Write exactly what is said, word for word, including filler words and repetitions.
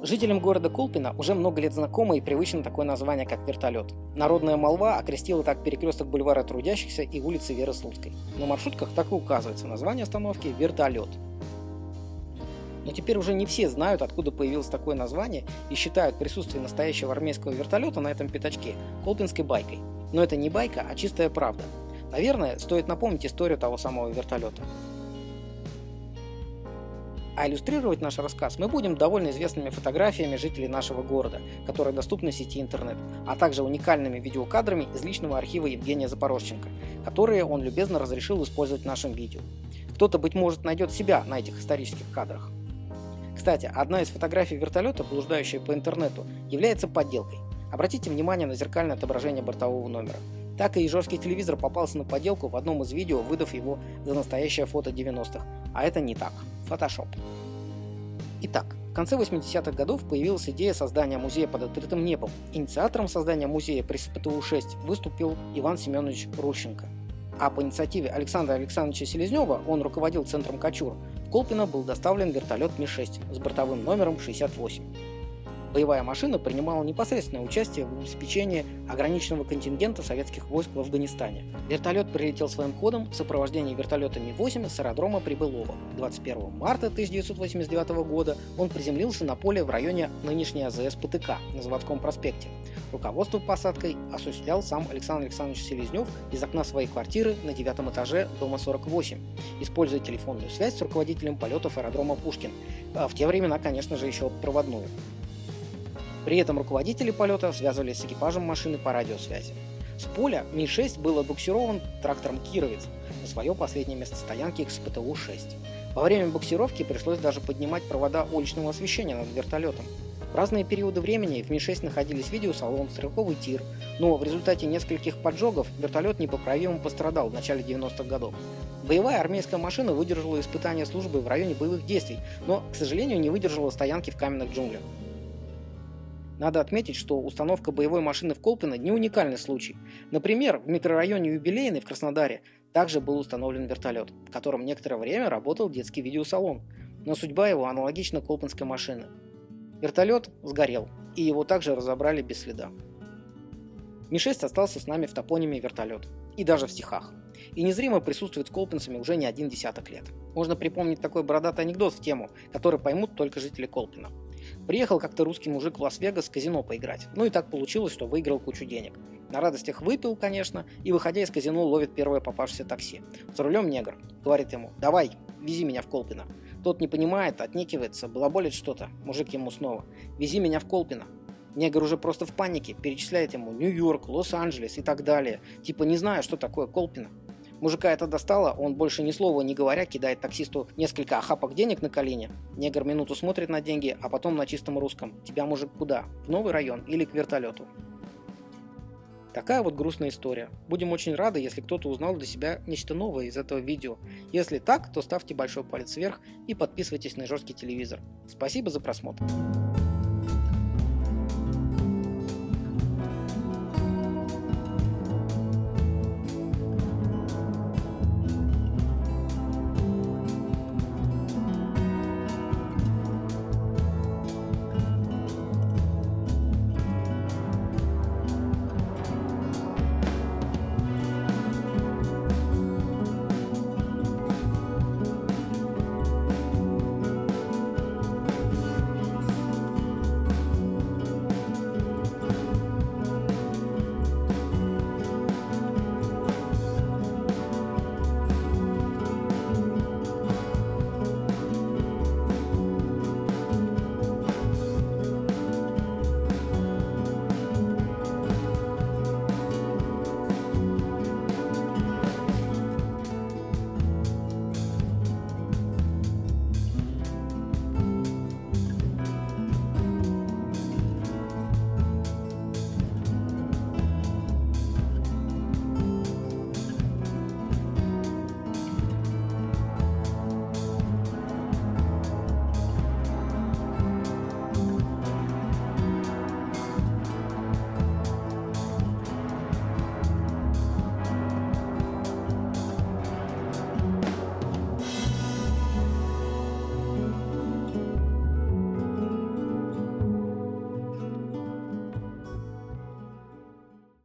Жителям города Колпино уже много лет знакомо и привычно такое название, как вертолет. Народная молва окрестила так перекресток бульвара Трудящихся и улицы Веры Слуцкой. На маршрутках так и указывается название остановки «Вертолет». Но теперь уже не все знают, откуда появилось такое название, и считают присутствие настоящего армейского вертолета на этом пятачке колпинской байкой. Но это не байка, а чистая правда. Наверное, стоит напомнить историю того самого вертолета. А иллюстрировать наш рассказ мы будем довольно известными фотографиями жителей нашего города, которые доступны в сети интернет, а также уникальными видеокадрами из личного архива Евгения Запорожченко, которые он любезно разрешил использовать в нашем видео. Кто-то, быть может, найдет себя на этих исторических кадрах. Кстати, одна из фотографий вертолета, блуждающая по интернету, является подделкой. Обратите внимание на зеркальное отображение бортового номера. Так и ижорский телевизор попался на подделку в одном из видео, выдав его за настоящее фото девяностых. А это не так. Фотошоп. Итак, в конце восьмидесятых годов появилась идея создания музея под открытым небом. Инициатором создания музея при эс пэ тэ у шесть выступил Иван Семенович Рущенко. А по инициативе Александра Александровича Селезнева, он руководил центром Кочур, в Колпино был доставлен вертолет Ми шесть с бортовым номером шестьдесят восемь. Боевая машина принимала непосредственное участие в обеспечении ограниченного контингента советских войск в Афганистане. Вертолет прилетел своим ходом в сопровождении вертолета Ми восемь с аэродрома Прибылово. двадцать первого марта тысяча девятьсот восемьдесят девятого года он приземлился на поле в районе нынешней а зэ эс пэ тэ ка на Заводском проспекте. Руководство посадкой осуществлял сам Александр Александрович Селезнев из окна своей квартиры на девятом этаже дома сорок восемь, используя телефонную связь с руководителем полетов аэродрома Пушкин, а в те времена, конечно же, еще проводную. При этом руководители полета связывались с экипажем машины по радиосвязи. С поля Ми шесть был отбуксирован трактором «Кировец» на свое последнее место стоянки к эс пэ тэ у шесть. Во время буксировки пришлось даже поднимать провода уличного освещения над вертолетом. В разные периоды времени в Ми шесть находились видеосалон, стрелковый тир, но в результате нескольких поджогов вертолет непоправимо пострадал в начале девяностых годов. Боевая армейская машина выдержала испытания службы в районе боевых действий, но, к сожалению, не выдержала стоянки в каменных джунглях. Надо отметить, что установка боевой машины в Колпино не уникальный случай. Например, в микрорайоне Юбилейный в Краснодаре также был установлен вертолет, в котором некоторое время работал детский видеосалон, но судьба его аналогична колпинской машины. Вертолет сгорел, и его также разобрали без следа. Ми шесть остался с нами в топониме «Вертолет» и даже в стихах, и незримо присутствует с колпинцами уже не один десяток лет. Можно припомнить такой бородатый анекдот в тему, который поймут только жители Колпино. Приехал как-то русский мужик в Лас-Вегас в казино поиграть, ну и так получилось, что выиграл кучу денег. На радостях выпил, конечно, и, выходя из казино, ловит первое попавшееся такси. За рулем негр. Говорит ему: «Давай, вези меня в Колпино». Тот не понимает, отнекивается, балаболит что-то. Мужик ему снова: «Вези меня в Колпино». Негр уже просто в панике, перечисляет ему Нью-Йорк, Лос-Анджелес и так далее. Типа не знаю, что такое Колпино. Мужика это достало, он больше ни слова не говоря кидает таксисту несколько охапок денег на колени. Негр минуту смотрит на деньги, а потом на чистом русском: «Тебя, мужик, куда? В новый район или к вертолету?» Такая вот грустная история. Будем очень рады, если кто-то узнал для себя нечто новое из этого видео. Если так, то ставьте большой палец вверх и подписывайтесь на Ижорский телевизор. Спасибо за просмотр.